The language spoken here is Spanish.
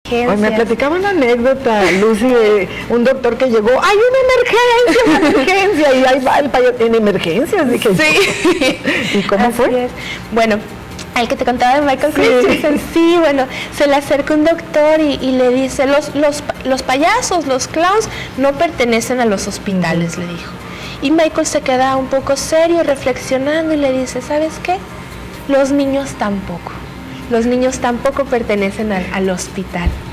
Hoy me platicaba una anécdota, Lucy, de un doctor que llegó, hay una emergencia, y ahí va el payaso, en emergencias, dije. Sí. ¿Y cómo fue? Bueno, el que te contaba de Michael Christensen, sí, bueno, se le acerca un doctor y le dice, los payasos, los clowns, no pertenecen a los hospitales, le dijo. Y Michael se queda un poco serio, reflexionando, y le dice, ¿sabes qué? Los niños tampoco pertenecen al hospital.